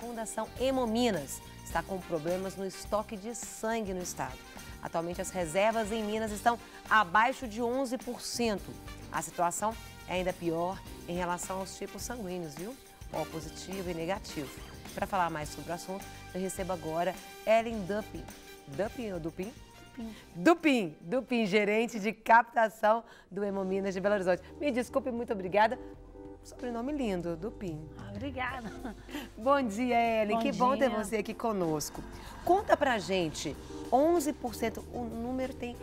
Fundação Hemominas está com problemas no estoque de sangue no estado. Atualmente, as reservas em Minas estão abaixo de 11%. A situação é ainda pior em relação aos tipos sanguíneos, viu? O positivo e negativo. Para falar mais sobre o assunto, eu recebo agora Ellen Dupin. Dupin ou Dupin? Dupin, gerente de captação do Hemominas de Belo Horizonte. Me desculpe, muito obrigada. Sobrenome lindo, Dupin. Obrigada. Bom dia, Ellen. Que bom ter dia. você aqui conosco. Conta pra gente, 11%, o número tem...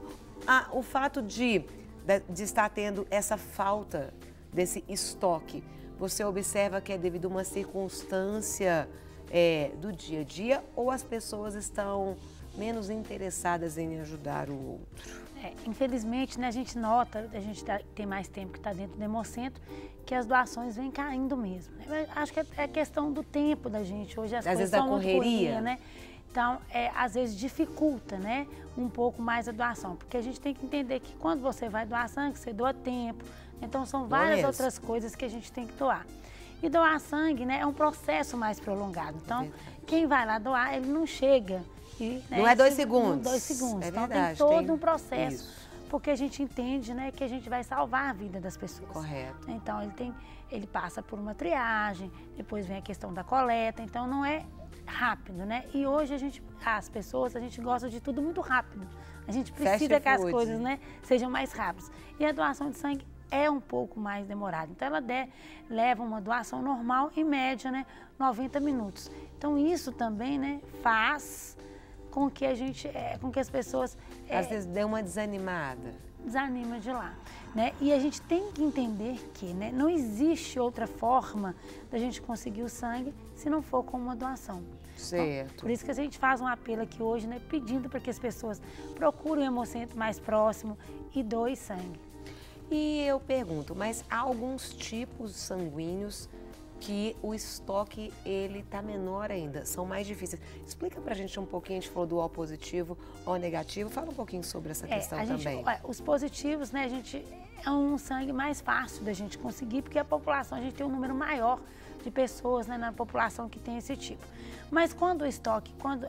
o fato de estar tendo essa falta desse estoque, você observa que é devido a uma circunstância do dia a dia ou as pessoas estão menos interessadas em ajudar o outro? Infelizmente, né, a gente nota, a gente tem mais tempo que está dentro do Hemocentro, que as doações vêm caindo mesmo. Né? Acho que é questão do tempo da gente. Hoje as coisas são muito corridas, né? Então, às vezes dificulta, né, um pouco mais a doação, porque a gente tem que entender que quando você vai doar sangue, você doa tempo. Então, são várias outras coisas que a gente tem que doar. E doar sangue, né, é um processo mais prolongado. Então, quem vai lá doar, ele não chega. Não é 2 segundos. 2 segundos. É então, verdade, tem todo um processo. Isso. Porque a gente entende, né, que a gente vai salvar a vida das pessoas. Correto. Então, ele passa por uma triagem, depois vem a questão da coleta. Então, não é rápido, né? E hoje a gente gosta de tudo muito rápido. A gente precisa que as coisas, né, sejam mais rápidas. E a doação de sangue é um pouco mais demorada. Então, ela leva uma doação normal, em média, né, 90 minutos. Então, isso também, né, faz com que as pessoas... Às vezes dê uma desanimada. Desanima de lá, né? E a gente tem que entender que, né, não existe outra forma da gente conseguir o sangue se não for com uma doação. Certo. Então, por isso que a gente faz um apelo aqui hoje, né, pedindo para que as pessoas procurem o Hemocentro mais próximo e doem sangue. E eu pergunto, mas há alguns tipos sanguíneos que o estoque ele tá menor ainda, são mais difíceis. Explica pra gente um pouquinho, a gente falou do O positivo, O negativo, fala um pouquinho sobre essa questão também. Os positivos, né, é um sangue mais fácil da gente conseguir, porque a população, a gente tem um número maior de pessoas, né, na população que tem esse tipo. Mas quando o estoque, quando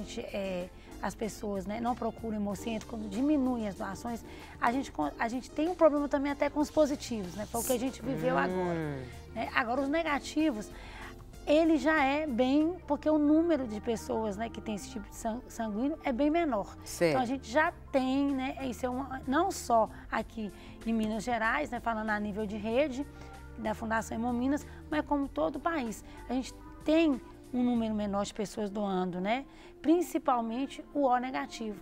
as pessoas, né, não procuram o Hemocentro, quando diminuem as doações, a gente tem um problema também até com os positivos, né? Foi o que a gente viveu agora. Né? Agora, os negativos, ele já é bem, porque o número de pessoas, né, que tem esse tipo de sanguíneo é bem menor. Certo. Então, a gente já tem, né, isso não só aqui em Minas Gerais, né, falando a nível de rede da Fundação Hemominas, mas como todo o país. A gente tem um número menor de pessoas doando, né? Principalmente o O negativo.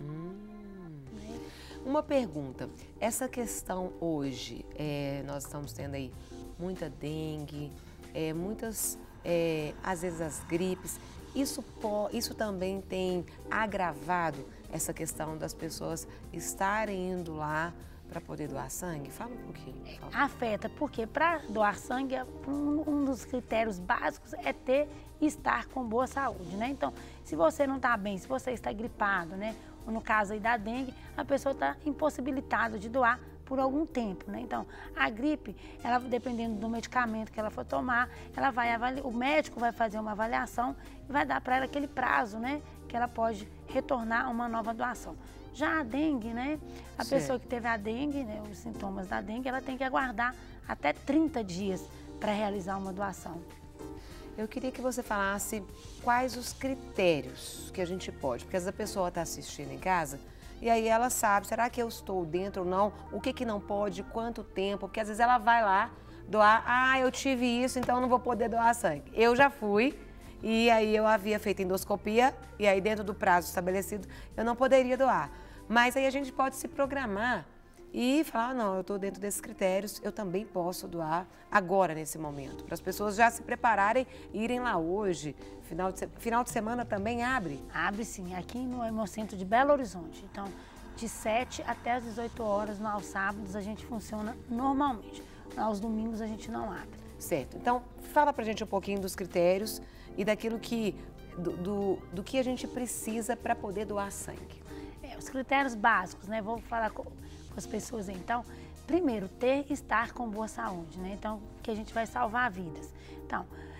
Uma pergunta, essa questão hoje, nós estamos tendo aí muita dengue, muitas, às vezes as gripes, isso também tem agravado essa questão das pessoas estarem indo lá para poder doar sangue? Fala um pouquinho. Afeta, porque para doar sangue, um dos critérios básicos é estar com boa saúde, né? Então, se você não está bem, se você está gripado, né? Ou no caso aí da dengue, a pessoa está impossibilitada de doar por algum tempo, né? Então, a gripe, ela dependendo do medicamento que ela for tomar, ela vai avaliar, o médico vai fazer uma avaliação e vai dar para ela aquele prazo, né? Que ela pode retornar a uma nova doação. Já a dengue, né? A pessoa que teve a dengue, né, os sintomas da dengue, ela tem que aguardar até 30 dias para realizar uma doação. Eu queria que você falasse quais os critérios que a gente pode, porque às vezes a pessoa está assistindo em casa e aí ela sabe, será que eu estou dentro ou não? O que não pode, quanto tempo? Porque às vezes ela vai lá doar, eu tive isso, então eu não vou poder doar sangue. Eu já fui e aí eu havia feito endoscopia e aí dentro do prazo estabelecido eu não poderia doar. Mas aí a gente pode se programar e falar, não, eu estou dentro desses critérios, eu também posso doar agora, nesse momento. Para as pessoas já se prepararem e irem lá hoje. Final de semana também abre? Abre sim, aqui no Hemocentro de Belo Horizonte. Então, de 7 até as 18 horas, aos sábados, a gente funciona normalmente. Aos domingos a gente não abre. Certo. Então, fala pra gente um pouquinho dos critérios e daquilo que, do que a gente precisa para poder doar sangue. Os critérios básicos, né? Vou falar com as pessoas então. Primeiro, estar com boa saúde, né? Então, que a gente vai salvar vidas. Então,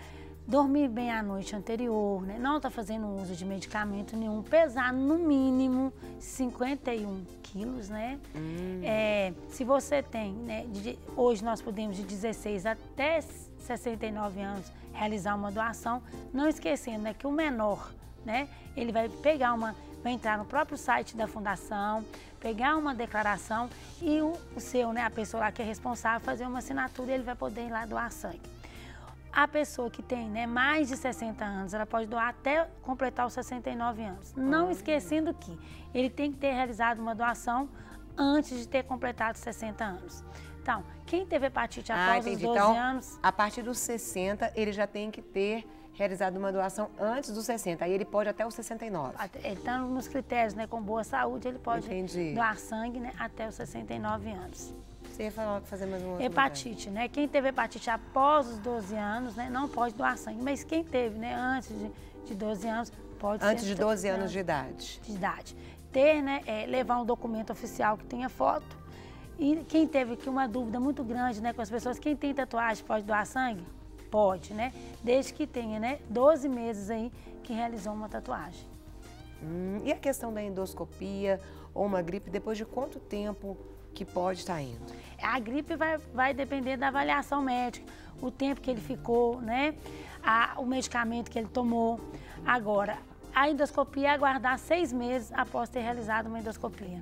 dormir bem a noite anterior, né? Não tá fazendo uso de medicamento nenhum, pesar no mínimo 51 quilos, né? Se você tem, né? Hoje nós podemos de 16 até 69 anos realizar uma doação, não esquecendo, né, que o menor, né? Ele vai vai entrar no próprio site da fundação, pegar uma declaração e o seu, né, a pessoa lá que é responsável, fazer uma assinatura e ele vai poder ir lá doar sangue. A pessoa que tem, né, mais de 60 anos, ela pode doar até completar os 69 anos. Não esquecendo que ele tem que ter realizado uma doação antes de ter completado 60 anos. Então, quem teve hepatite após os 12 anos... A partir dos 60, ele já tem que ter realizado uma doação antes dos 60. Aí ele pode até os 69. Ele está nos critérios, né, com boa saúde, ele pode doar sangue, né, até os 69 anos. Você ia fazer mais uma hepatite, né? Quem teve hepatite após os 12 anos, né, não pode doar sangue. Mas quem teve, né, antes de 12 anos, pode antes de 12 anos de idade. Ter, né, levar um documento oficial que tenha foto. E quem teve aqui uma dúvida muito grande, né, com as pessoas, quem tem tatuagem pode doar sangue? Pode, né? Desde que tenha, né, 12 meses aí que realizou uma tatuagem. E a questão da endoscopia ou uma gripe, depois de quanto tempo que pode estar indo? A gripe vai depender da avaliação médica, o tempo que ele ficou, né? O medicamento que ele tomou. Agora, a endoscopia é aguardar 6 meses após ter realizado uma endoscopia.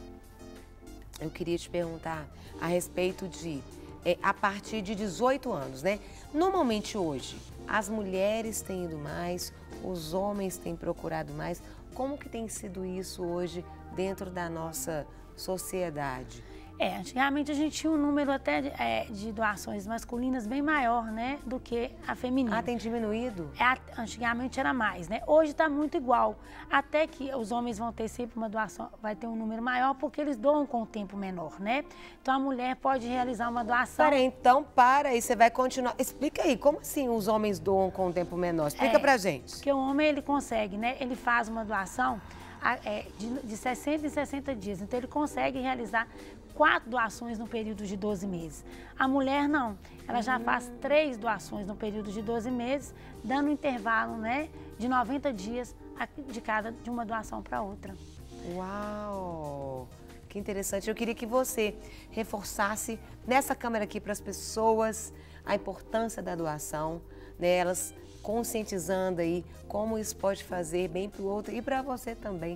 Eu queria te perguntar a respeito de, a partir de 18 anos, né? Normalmente hoje, as mulheres têm ido mais, os homens têm procurado mais. Como que tem sido isso hoje dentro da nossa sociedade? Antigamente a gente tinha um número até de doações masculinas bem maior, né, do que a feminina. Tem diminuído? Antigamente era mais, né? Hoje está muito igual. Até que os homens vão ter sempre uma doação, vai ter um número maior, porque eles doam com um tempo menor, né? Então a mulher pode realizar uma doação... Para aí, você vai continuar. Explica aí, como assim os homens doam com um tempo menor? Explica pra gente. Porque o homem, ele consegue, né? Ele faz uma doação de 60 em 60 dias. Então ele consegue realizar 4 doações no período de 12 meses. A mulher não, ela já faz 3 doações no período de 12 meses, dando um intervalo, né, de 90 dias de uma doação para outra. Uau! Que interessante. Eu queria que você reforçasse nessa câmera aqui para as pessoas a importância da doação, né, elas conscientizando aí como isso pode fazer bem para o outro e para você também,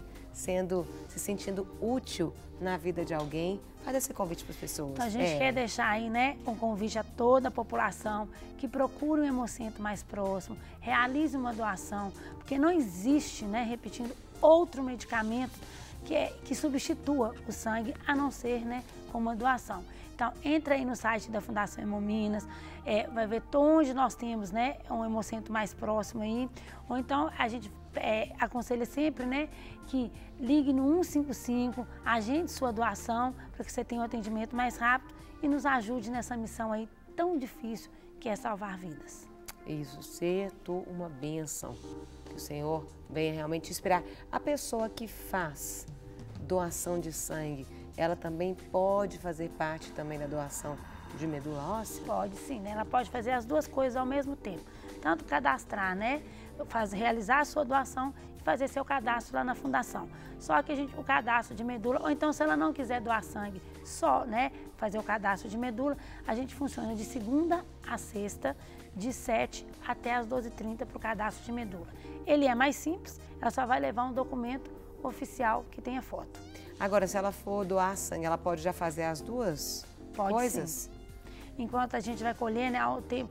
se sentindo útil na vida de alguém. Faz esse convite para as pessoas. Então, a gente quer deixar aí, né, um convite a toda a população que procure um hemocentro mais próximo, realize uma doação, porque não existe, né, repetindo, outro medicamento que substitua o sangue, a não ser, né, com uma doação. Então, entra aí no site da Fundação Hemominas, vai ver onde nós temos, né, um hemocentro mais próximo aí, ou então a gente aconselha sempre, né, que ligue no 155, agende sua doação para que você tenha um atendimento mais rápido e nos ajude nessa missão aí tão difícil que é salvar vidas. Isso, ser uma bênção, que o Senhor venha realmente inspirar. A pessoa que faz doação de sangue, ela também pode fazer parte também da doação de medula óssea? Pode sim, né? Ela pode fazer as duas coisas ao mesmo tempo. Tanto cadastrar, né? Realizar a sua doação e fazer seu cadastro lá na fundação. Só que o cadastro de medula, ou então se ela não quiser doar sangue, só, né, fazer o cadastro de medula, a gente funciona de segunda a sexta, de 7 até as 12h30 para o cadastro de medula. Ele é mais simples, ela só vai levar um documento oficial que tenha foto. Agora, se ela for doar sangue, ela pode já fazer as duas coisas? Sim. Enquanto a gente vai colher, né,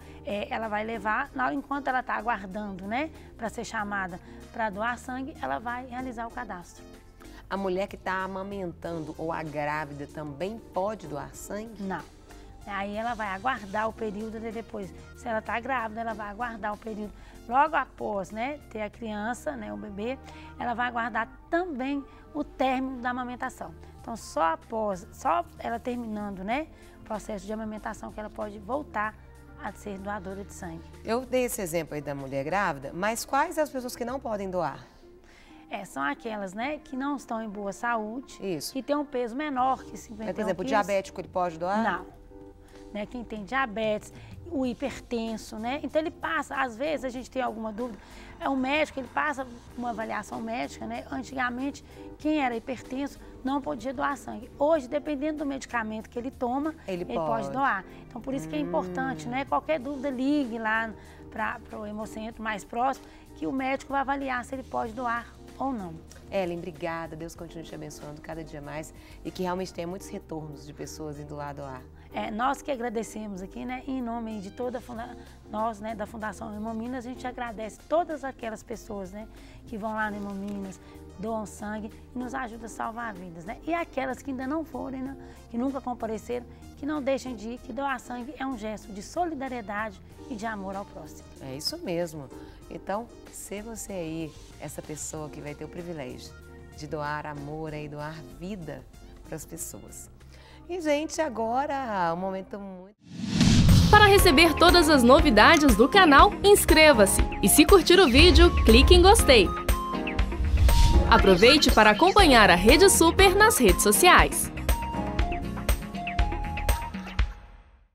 ela vai levar, enquanto ela está aguardando, né, para ser chamada para doar sangue, ela vai realizar o cadastro. A mulher que está amamentando ou a grávida também pode doar sangue? Não. Aí ela vai aguardar o período depois. Se ela está grávida, ela vai aguardar o período. Logo após, né, ter a criança, né, o bebê, ela vai aguardar também o término da amamentação. Então, só ela terminando, né, o processo de amamentação que ela pode voltar a ser doadora de sangue. Eu dei esse exemplo aí da mulher grávida, mas quais as pessoas que não podem doar? São aquelas, né, que não estão em boa saúde, Isso. que têm um peso menor que 51 quilos. Por exemplo, o diabético, ele pode doar? Não. né? Quem tem diabetes, o hipertenso, né? Então ele passa, às vezes a gente tem alguma dúvida, o médico, ele passa uma avaliação médica, né? Antigamente, quem era hipertenso não podia doar sangue. Hoje, dependendo do medicamento que ele toma, ele pode doar. Então, por isso que é importante, né? Qualquer dúvida, ligue lá para o hemocentro mais próximo, que o médico vai avaliar se ele pode doar ou não. Ellen, obrigada. Deus continue te abençoando cada dia mais e que realmente tenha muitos retornos de pessoas indo lá doar. Nós que agradecemos aqui, né, em nome de toda nós, né, da Fundação Hemominas, a gente agradece todas aquelas pessoas, né, que vão lá no Hemominas, doam sangue e nos ajudam a salvar vidas, né? E aquelas que ainda não forem, né, que nunca compareceram, que não deixem de ir, que doar sangue é um gesto de solidariedade e de amor ao próximo. É isso mesmo. Então, se você aí, essa pessoa que vai ter o privilégio de doar amor e doar vida para as pessoas. E, gente, agora um momento muito... Para receber todas as novidades do canal, inscreva-se e, se curtir o vídeo, clique em gostei. Aproveite para acompanhar a Rede Super nas redes sociais.